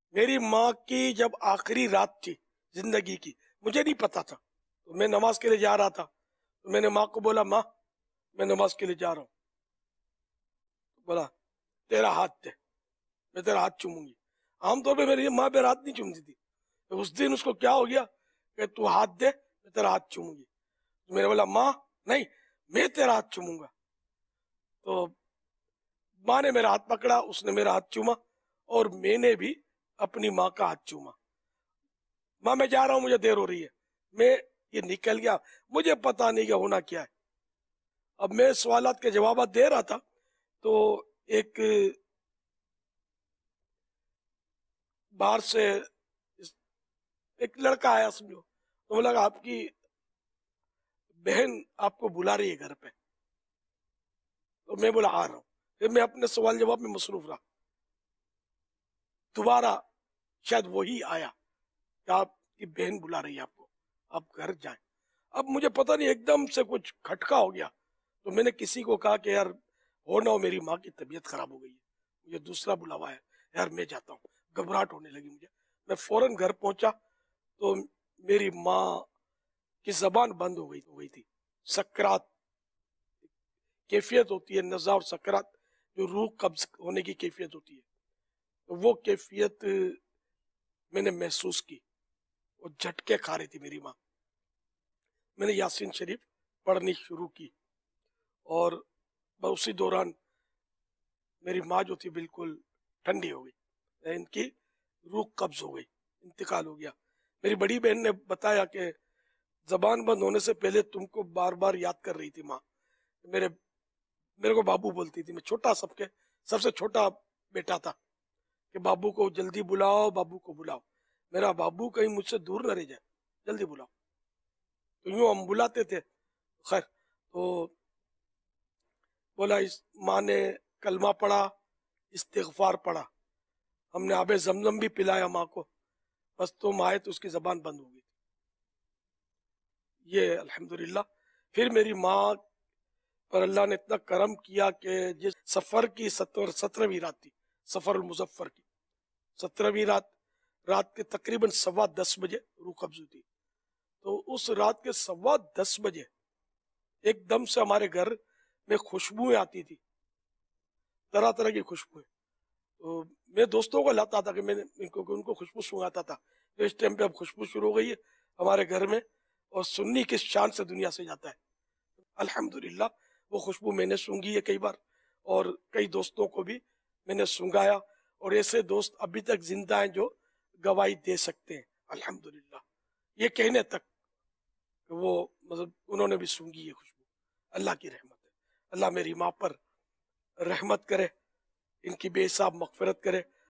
میری ماں کی جب آخری رات تھی زندگی کی، مجھے نہیں پتا تھا، تو میں نماز کے لیے جا رہا تھا، تو میں نے ماں کو بولا ماں میں نماز کے لیے جا رہا ہوں، بولا تیرا ہاتھ دے، میں تیرا ہاتھ چوموں گی۔ عام طور پہ میری ماں میرا ہاتھ نہیں چومتی تھی، اس دن اس کو کیا ہو گیا کہ تو ہاتھ دے میں تیرا ہاتھ چوموں گی، تو میں نے بولا ماں نہیں میں تیرا ہاتھ چوموں گا، تو ماں نے میرا ہاتھ پکڑا، اس نے میرا ہاتھ چوما اور میں نے بھی اپنی ماں کا ہاتھ چوما۔ ماں میں جا رہا ہوں، مجھے دیر ہو رہی ہے، میں یہ نکل گیا، مجھے پتا نہیں کہ ہونا کیا ہے۔ اب میں سوالات کے جوابات دے رہا تھا تو ایک باہر سے ایک لڑکا آیا سمجھو، تو بولا کہ آپ کی بہن آپ کو بلا رہی ہے گھر پہ، تو میں بولا آ رہا ہوں، پھر میں اپنے سوال جواب میں مصروف رہا، دوبارہ شاید وہی آیا کہ آپ کی بہن بلا رہی ہے آپ کو، آپ گھر جائیں۔ اب مجھے پتہ نہیں ایک دم سے کچھ کھٹکا ہو گیا، تو میں نے کسی کو کہا کہ یار ہو نہ ہو میری ماں کی طبیعت خراب ہو گئی ہے، مجھے دوسرا بلاوا ہے، یار میں جاتا ہوں۔ گھبراہٹ ہونے لگی مجھے، میں فوراً گھر پہنچا تو میری ماں کی زبان بند ہو گئی تھی، سکرات کیفیت ہوتی ہے، نزا اور سکرات جو روح قبض ہونے کی کیفیت ہوتی ہے، تو وہ کیفیت میں نے محسوس کی، وہ جھٹکے کھا رہی تھی میری ماں۔ میں نے یاسین شریف پڑھنی شروع کی اور اسی دوران میری ماں جو تھی بالکل ٹھنڈی ہو گئی، ان کی روح قبض ہو گئی، انتقال ہو گیا۔ میری بڑی بہن نے بتایا کہ زبان بند ہونے سے پہلے تم کو بار بار یاد کر رہی تھی ماں، میرے کو بابو بولتی تھی، میں چھوٹا سب سے چھوٹا بیٹا تھا، کہ بابو کو جلدی بلاؤ، بابو کو بلاؤ، میرا بابو کہیں مجھ سے دور نہ رہ جائے، جلدی بلاؤ، تو یوں ہم بلاتے تھے۔ خیر تو بولا اس ماں نے کلمہ پڑھا، استغفار پڑھا، ہم نے آب زمزم بھی پلایا ماں کو، بس تم آئے تو اس کی زبان بند ہو گئی۔ یہ الحمدللہ پھر میری ماں پر اللہ نے اتنا کرم کیا کہ جس سفر کی 17ویں رات تھی، سفر المظفر کی 17ویں رات کے تقریباً 10:15 بجے روح قبض ہوئی تھی، تو اس رات کے 10:15 بجے ایک دم سے ہمارے گھر میں خوشبوئیں آتی تھی، طرح طرح کی خوشبوئیں، تو میں دوستوں کو لاتا تھا کہ میں ان کو خوشبو سنگاتا تھا، تو اس ٹائم پہ اب خوشبو شروع ہو گئی ہے ہمارے گھر میں، اور سنی کس شان سے دنیا سے جاتا ہے، الحمدللہ وہ خوشبو میں نے سونگھی ہے کئی بار، اور کئی دوستوں کو بھی میں نے سنگایا، اور ایسے دوست ابھی تک زندہ ہیں جو گواہی دے سکتے ہیں الحمدللہ، یہ کہنے تک کہ وہ مطلب انہوں نے بھی سونگھی ہے خوشبو۔ اللہ کی رحمت ہے، اللہ میری ماں پر رحمت کرے، ان کی بے حساب مغفرت کرے،